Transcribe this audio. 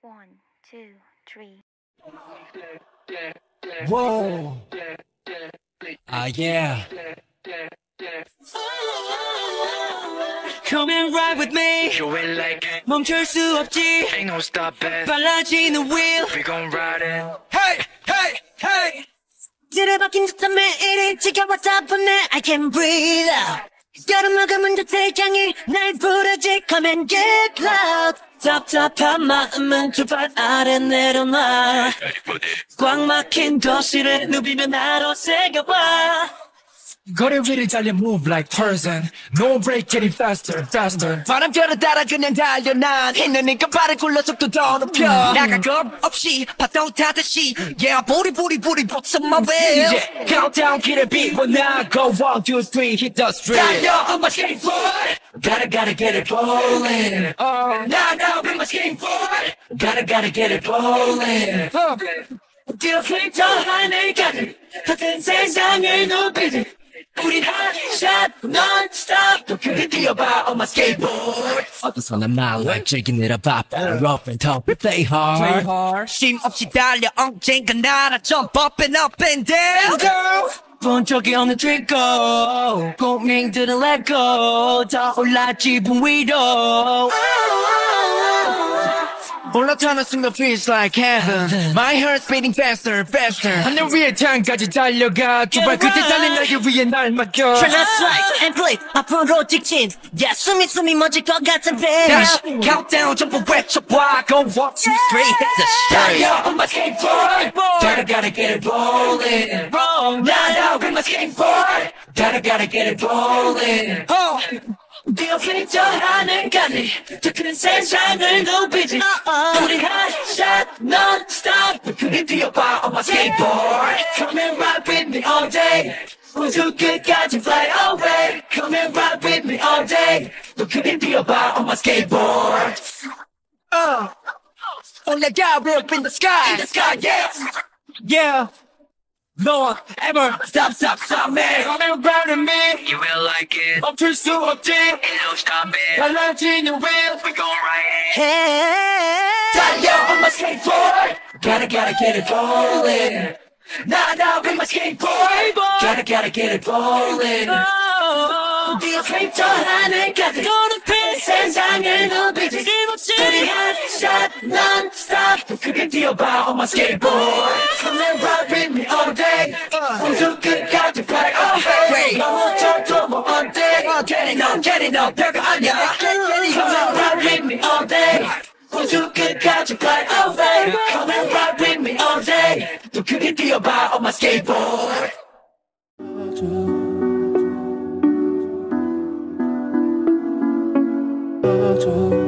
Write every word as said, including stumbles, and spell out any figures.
One, two, three. Whoa. Ah, yeah. Come and ride with me. Do it like 멈출 수 없지. ain't no stopping. 빨라지는 wheel. We gon' ride it. Hey, hey, hey. 들어박힌 듯한 매일이 지겨웠다 보네. I can't breathe out. 여름을 감은 듯 세상이 날 부르지. Come and get loud. 답답한 마음은 두 발 아래 내려놔. 꽉 막힌 도시를 누비며 나로 새겨봐. 거리 위를 달려 move like Tarzan. No break, getting faster, faster. 바람결을 따라 그냥 달려 난 힘내니까 발을 굴러 속도 더 높여. 나가 겁 없이 파도 타듯이. Yeah, booty, booty, booty, boots on my wheel. 이제 countdown 길을 비워나고 one, two, three, hit the street. 달려 on my skateboard. Gotta, gotta get it rolling. Oh, now, now, with my skateboard. Gotta, gotta get it rolling. 뛰어 flip 저 하늘까지. 같은 세상을 누비지. 우린 핫샷 non-stop 더 크게 뛰어봐 on my skateboard. 어디서나 my life 즐기느라 바빠. Rough and tough, we play hard. Play hard. 쉼 없이 달려 언젠가 날아 jump up and up and down. down. 본 적이 없는 트리거. 고민들은 let go. 다 올라 지붕 위로. 올라타는 순간 feels like heaven. My heart's beating faster, faster. 하늘 위에 땅까지 달려가. 두 발 끝에 달린 나를 위해 날 맡겨. Turn up slide and flip 앞으로 직진. Yeah, 숨이 숨이 멎을 것 같은 배. 다시 countdown 전부 외쳐봐. Go one, two, three, hit the street. 달려 on my skateboard. Gotta gotta get it rolling. Roll now with my skateboard. Gotta gotta get it rolling. Oh. 뛰어 flip 저 하늘까지. 더 큰 세상을 누비지. 우린 핫샷 non-stop 더 크게 뛰어봐 on my skateboard. Come and ride with me all day. 우주 끝까지 fly away. Come and ride with me all day. 더 크게 뛰어봐 on my skateboard. Uh, 올라가 real up in the sky. In the sky, yeah. Yeah. No one ever stop, stop, stop me. Coming around in me. You will like it. 멈출 수 없지. Ain't no stopping. 달라지는 wheel. We gon' ride it. Hey. 달려 on my skateboard. Gotta, gotta get it rolling. Nah, nah, with my skateboard. Gotta, gotta get it rolling. 뛰어 flip 저 하늘까지. 큰 세상을 누비지. 우리 핫샷 non-stop 더 크게 뛰어봐 on my skateboard. Come and ride with me all day. 우주 끝까지 fly away. 너무 좋도 뭐 어때. Get it on, get it on, 별거 아니야. Come and ride with me all day. 우주 끝까지 fly away. Come and ride with me all day. 더 크게 뛰어봐 on my skateboard. 저